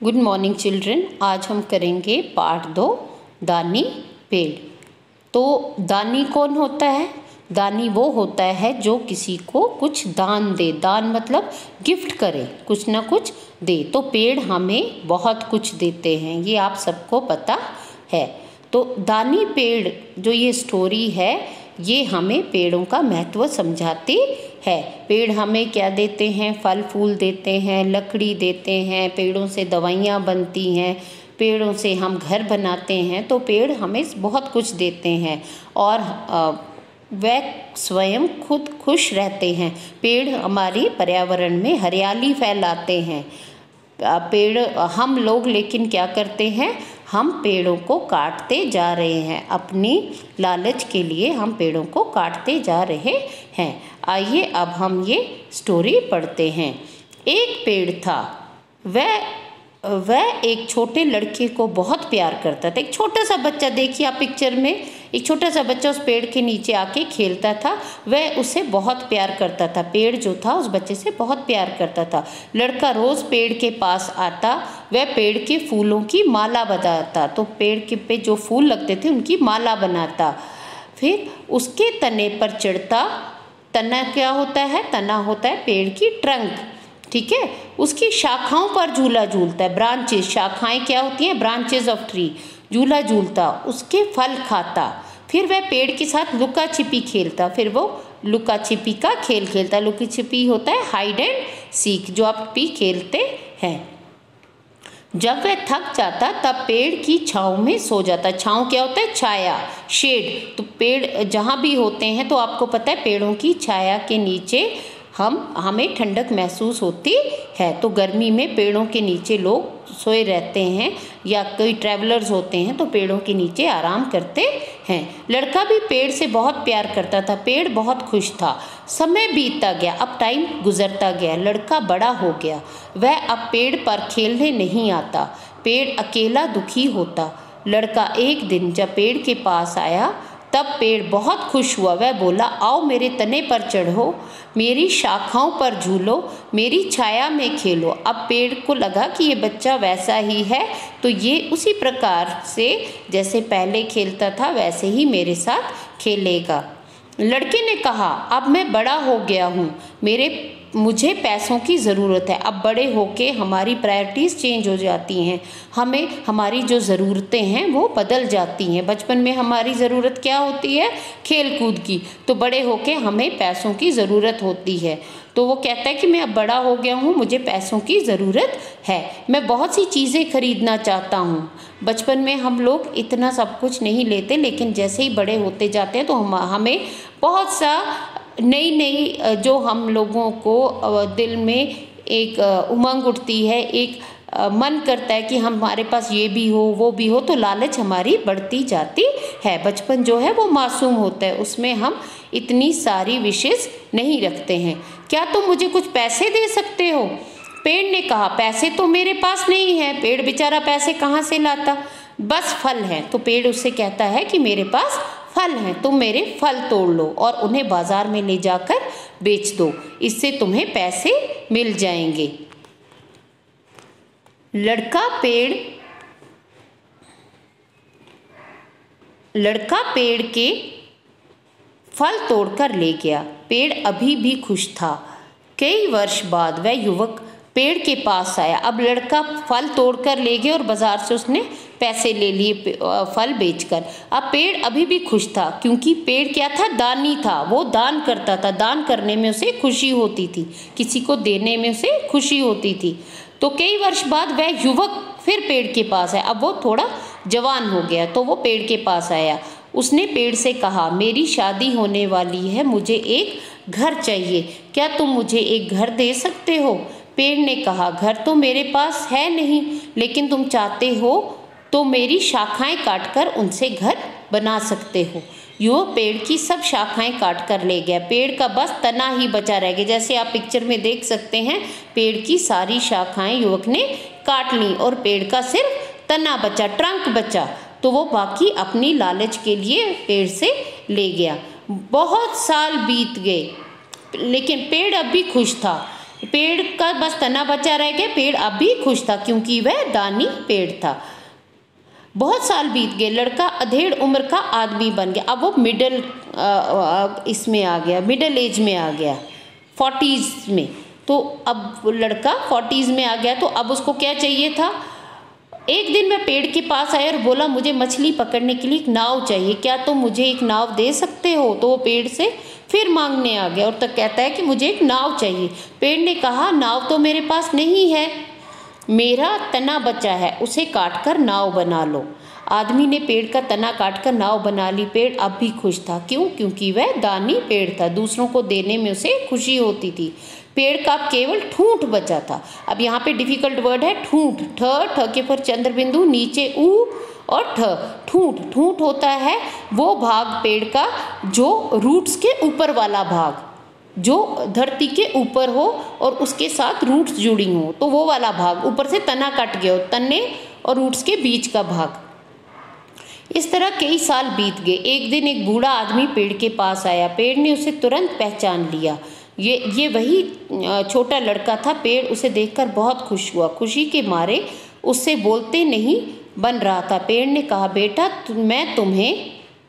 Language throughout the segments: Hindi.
Good morning children. आज हम करेंगे पार्ट 2 दानी पेड़। तो दानी कौन होता है? दानी वो होता है जो किसी को कुछ दान दे। दान मतलब गिफ्ट करे, कुछ ना कुछ दे। तो पेड़ हमें बहुत कुछ देते हैं, ये आप सबको पता है। तो दानी पेड़ जो ये स्टोरी है, ये हमें पेड़ों का महत्व समझाती है। पेड़ हमें क्या देते हैं? फल फूल देते हैं, लकड़ी देते हैं, पेड़ों से दवाइयाँ बनती हैं, पेड़ों से हम घर बनाते हैं। तो पेड़ हमें बहुत कुछ देते हैं और वह स्वयं खुद खुश रहते हैं। पेड़ हमारी पर्यावरण में हरियाली फैलाते हैं। पेड़ हम लोग लेकिन क्या करते हैं? हम पेड़ों को काटते जा रहे हैं। अपनी लालच के लिए हम पेड़ों को काटते जा रहे हैं। आइए अब हम ये स्टोरी पढ़ते हैं। एक पेड़ था, वह एक छोटे लड़के को बहुत प्यार करता था। एक छोटा सा बच्चा, देखिए आप पिक्चर में, एक छोटा सा बच्चा उस पेड़ के नीचे आके खेलता था। वह उसे बहुत प्यार करता था। पेड़ जो था उस बच्चे से बहुत प्यार करता था। लड़का रोज़ पेड़ के पास आता, वह पेड़ के फूलों की माला बनाता। तो पेड़ के पे जो फूल लगते थे उनकी माला बनाता। फिर उसके तने पर चढ़ता। तना क्या होता है? तना होता है पेड़ की ट्रंक, ठीक है। उसकी शाखाओं पर झूला झूलता है। ब्रांचेस, शाखाएं क्या होती हैं? Branches of tree. झूला झूलता, उसके फल खाता। फिर वह पेड़ के साथ लुका छिपी खेलता। फिर वो लुका छिपी का खेल खेलता। लुका छिपी होता है हाइड एंड सीक, जो आप भी खेलते हैं। जब वह थक जाता तब पेड़ की छाँव में सो जाता। छाँव क्या होता है? छाया, शेड। तो पेड़ जहाँ भी होते हैं तो आपको पता है पेड़ों की छाया के नीचे हमें ठंडक महसूस होती है। तो गर्मी में पेड़ों के नीचे लोग सोए रहते हैं, या कोई ट्रैवलर्स होते हैं तो पेड़ों के नीचे आराम करते हैं। लड़का भी पेड़ से बहुत प्यार करता था। पेड़ बहुत खुश था। समय बीतता गया, अब टाइम गुजरता गया। लड़का बड़ा हो गया, वह अब पेड़ पर खेलने नहीं आता। पेड़ अकेला दुखी होता। लड़का एक दिन जब पेड़ के पास आया तब पेड़ बहुत खुश हुआ। वह बोला, आओ मेरे तने पर चढ़ो, मेरी शाखाओं पर झूलो, मेरी छाया में खेलो। अब पेड़ को लगा कि ये बच्चा वैसा ही है, तो ये उसी प्रकार से जैसे पहले खेलता था वैसे ही मेरे साथ खेलेगा। लड़के ने कहा, अब मैं बड़ा हो गया हूँ, मुझे पैसों की ज़रूरत है। अब बड़े होके हमारी प्रायोरिटीज़ चेंज हो जाती हैं, हमें हमारी जो ज़रूरतें हैं वो बदल जाती हैं। बचपन में हमारी ज़रूरत क्या होती है? खेल कूद की। तो बड़े होके हमें पैसों की ज़रूरत होती है। तो वो कहता है कि मैं अब बड़ा हो गया हूँ, मुझे पैसों की ज़रूरत है, मैं बहुत सी चीज़ें खरीदना चाहता हूँ। बचपन में हम लोग इतना सब कुछ नहीं लेते, लेकिन जैसे ही बड़े होते जाते हैं तो हमें बहुत सा नई जो हम लोगों को दिल में एक उमंग उठती है, एक मन करता है कि हमारे पास ये भी हो वो भी हो, तो लालच हमारी बढ़ती जाती है। बचपन जो है वो मासूम होता है, उसमें हम इतनी सारी विशेष नहीं रखते हैं। क्या तुम मुझे कुछ पैसे दे सकते हो? पेड़ ने कहा, पैसे तो मेरे पास नहीं है। पेड़ बेचारा पैसे कहाँ से लाता? बस फल हैं। तो पेड़ उससे कहता है कि मेरे पास फल हैं, तुम मेरे फल तोड़ लो और उन्हें बाजार में ले जाकर बेच दो, इससे तुम्हें पैसे मिल जाएंगे। लड़का पेड़ के फल तोड़कर ले गया। पेड़ अभी भी खुश था। कई वर्ष बाद वह युवक पेड़ के पास आया। अब लड़का फल तोड़कर ले गया और बाजार से उसने पैसे ले लिए फल बेचकर। अब पेड़ अभी भी खुश था, क्योंकि पेड़ क्या था? दानी था। वो दान करता था। दान करने में उसे खुशी होती थी, किसी को देने में उसे खुशी होती थी। तो कई वर्ष बाद वह युवक फिर पेड़ के पास आया। अब वो थोड़ा जवान हो गया, तो वो पेड़ के पास आया। उसने पेड़ से कहा, मेरी शादी होने वाली है, मुझे एक घर चाहिए, क्या तुम मुझे एक घर दे सकते हो? पेड़ ने कहा, घर तो मेरे पास है नहीं, लेकिन तुम चाहते हो तो मेरी शाखाएं काटकर उनसे घर बना सकते हो। युवक पेड़ की सब शाखाएं काट कर ले गया। पेड़ का बस तना ही बचा रह गया। जैसे आप पिक्चर में देख सकते हैं, पेड़ की सारी शाखाएं युवक ने काट ली और पेड़ का सिर्फ तना बचा, ट्रंक बचा। तो वो बाकी अपनी लालच के लिए पेड़ से ले गया। बहुत साल बीत गए, लेकिन पेड़ अब भी खुश था। पेड़ का बस तना बचा रह गया, पेड़ अब भी खुश था क्योंकि वह दानी पेड़ था। बहुत साल बीत गए, लड़का अधेड़ उम्र का आदमी बन गया। अब वो मिडिल इसमें आ गया, मिडिल एज में आ गया, 40s में। तो अब लड़का 40s में आ गया, तो अब उसको क्या चाहिए था। एक दिन वह पेड़ के पास आया और बोला, मुझे मछली पकड़ने के लिए एक नाव चाहिए, क्या तुम मुझे एक नाव दे सकते हो। तो वो पेड़ से फिर मांगने आ गया और तो कहता है कि मुझे एक नाव चाहिए। पेड़ ने कहा, नाव तो मेरे पास नहीं है, मेरा तना बचा है, उसे काटकर नाव बना लो। आदमी ने पेड़ का तना काटकर नाव बना ली। पेड़ अब भी खुश था, क्यों, क्योंकि वह दानी पेड़ था, दूसरों को देने में उसे खुशी होती थी। पेड़ का केवल ठूंठ बचा था। अब यहाँ पे डिफिकल्ट वर्ड है ठूंठ, ठ के पर चंद्र बिंदु, नीचे ऊ और ठ। ठूंठ, ठूंठ होता है वो भाग पेड़ का जो रूट्स के ऊपर वाला भाग, जो धरती के ऊपर हो और उसके साथ रूट्स जुड़ी हो, तो वो वाला भाग, ऊपर से तना कट गया हो, तने और रूट्स के बीच का भाग। इस तरह कई साल बीत गए। एक दिन एक बूढ़ा आदमी पेड़ के पास आया। पेड़ ने उसे तुरंत पहचान लिया, ये वही छोटा लड़का था। पेड़ उसे देखकर बहुत खुश हुआ, खुशी के मारे उससे बोलते नहीं बन रहा था। पेड़ ने कहा, बेटा मैं तुम्हें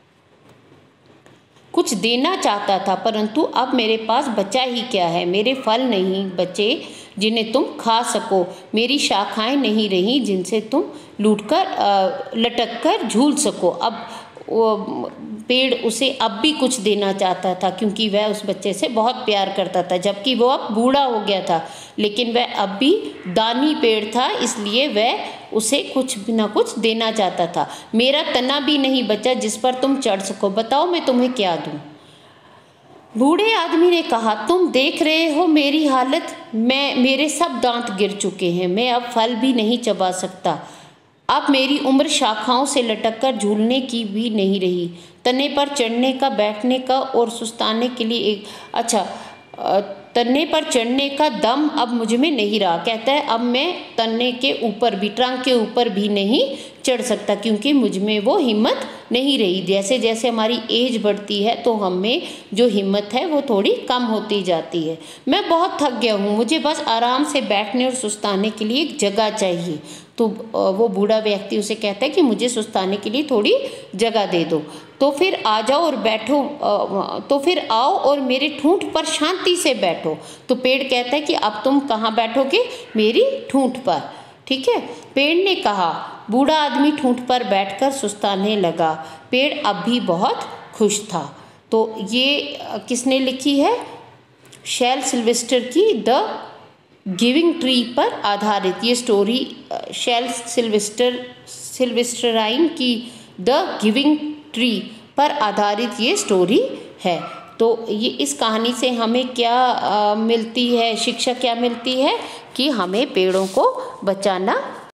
कुछ देना चाहता था, परंतु अब मेरे पास बचा ही क्या है। मेरे फल नहीं बचे जिन्हें तुम खा सको, मेरी शाखाएं नहीं रहीं जिनसे तुम लटक कर झूल सको। अब वो पेड़ उसे अब भी कुछ देना चाहता था, क्योंकि वह उस बच्चे से बहुत प्यार करता था, जबकि वो अब बूढ़ा हो गया था, लेकिन वह अब भी दानी पेड़ था, इसलिए वह उसे कुछ न कुछ देना चाहता था। मेरा तना भी नहीं बचा जिस पर तुम चढ़ सको, बताओ मैं तुम्हें क्या दूं। बूढ़े आदमी ने कहा, तुम देख रहे हो मेरी हालत, मेरे सब दांत गिर चुके हैं, मैं अब फल भी नहीं चबा सकता। अब मेरी उम्र शाखाओं से लटककर झूलने की भी नहीं रही, तने पर चढ़ने का, बैठने का और सुस्ताने के लिए तने पर चढ़ने का दम अब मुझ में नहीं रहा। कहता है, अब मैं तने के ऊपर भी, ट्रंक के ऊपर भी नहीं चढ़ सकता, क्योंकि मुझ में वो हिम्मत नहीं रही। जैसे जैसे हमारी एज बढ़ती है तो हम में जो हिम्मत है वो थोड़ी कम होती जाती है। मैं बहुत थक गया हूँ, मुझे बस आराम से बैठने और सुस्ताने के लिए एक जगह चाहिए। तो वो बूढ़ा व्यक्ति उसे कहता है कि मुझे सुस्ताने के लिए थोड़ी जगह दे दो। तो फिर आ जाओ और बैठो, तो फिर आओ और मेरे ठूंठ पर शांति से बैठो। तो पेड़ कहता है कि अब तुम कहाँ बैठोगे, मेरी ठूंठ पर, ठीक है। पेड़ ने कहा। बूढ़ा आदमी ठूंठ पर बैठकर सुस्ताने लगा। पेड़ अब भी बहुत खुश था। तो ये किसने लिखी है, शैल सिल्वेस्टर की द गिविंग ट्री पर आधारित ये स्टोरी, शैल सिल्वेस्टराइन की द गिविंग ट्री पर आधारित ये स्टोरी है। तो ये इस कहानी से हमें क्या मिलती है, शिक्षा क्या मिलती है कि हमें पेड़ों को बचाना